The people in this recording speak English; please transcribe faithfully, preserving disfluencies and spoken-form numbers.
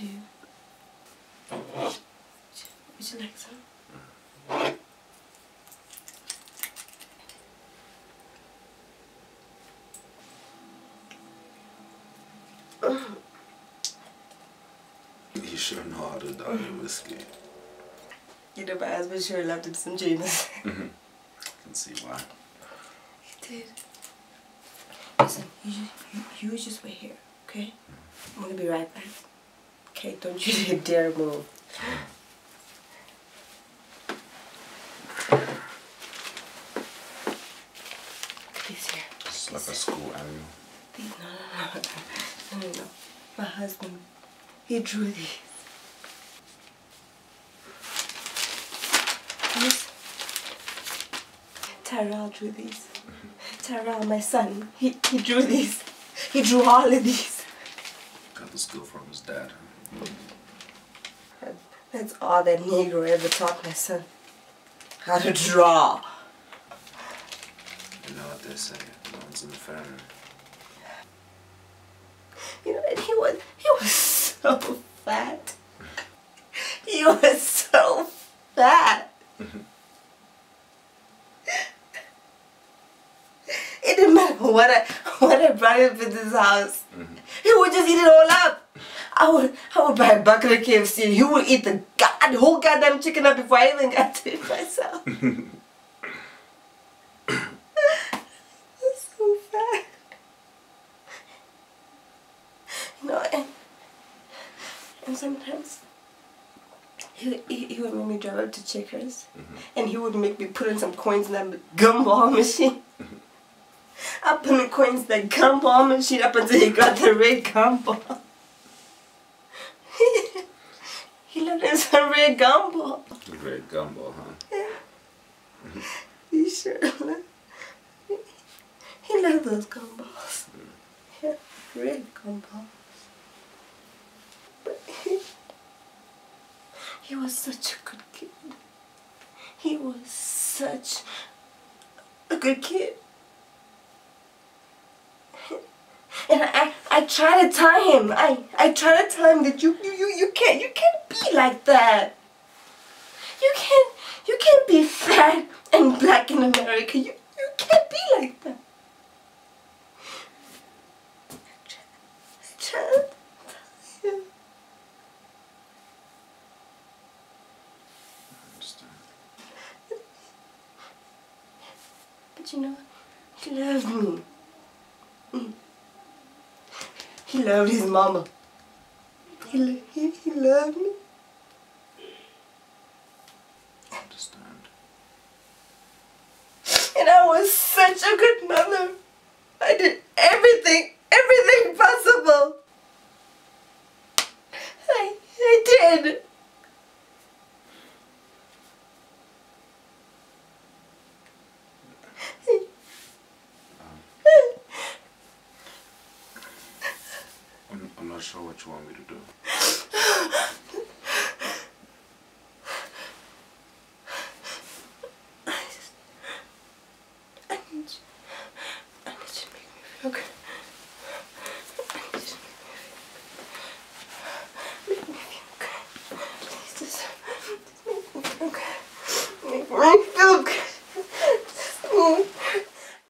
you... Would you like some? You sure know how to dog your whiskey. You know, my husband sure loved it some Tjunas. Mm-hmm. I can see why. He did. Listen, you just, you, you just wait here, okay? I'm gonna be right back. Okay, don't you dare move. These here. It's like a school annual. These, no, no, no, no, no, no. My husband, he drew these. These. Tyrell drew these. Tyrell, my son, he, he drew these. He drew all of these. Got the skill from his dad. That, that's all that Negro ever taught my son. How to draw. You know what they say, no one's in the family. You know, and he was, he was so fat. He was so fat. It didn't matter what I, what I brought him to this house. Mm-hmm. He would just eat it all up. I would, I would buy a bucket of K F C and he would eat the, god, the whole goddamn chicken up before I even got to it myself. He's so fat. You know, and, and sometimes he, he, he would make me drive up to Checkers. Mm-hmm. And he would make me put in some coins in that gumball machine. Mm-hmm. I put in coins in that gumball machine up until he got the red gumball. He loved him some red gumball. Red gumball, huh? Yeah. Mm-hmm. He sure loved. He, he loved those gumballs. Mm. Yeah, red gumballs. But he, he was such a good kid. He was such a good kid. And I, I try to tell him, I, I try to tell him that you, you, you, you can't, you can't be like that. You can't, you can't be fat and black in America. You, you can't be like that. I try, I try to tell him. I understand. But you know, he loved me. Mm. He loved his mama. He, lo he, he loved me. I understand. And I was such a good mother. I did everything, everything possible. I, I did. I'm not sure what you want me to do. I just, I need you, I need you to make me feel good.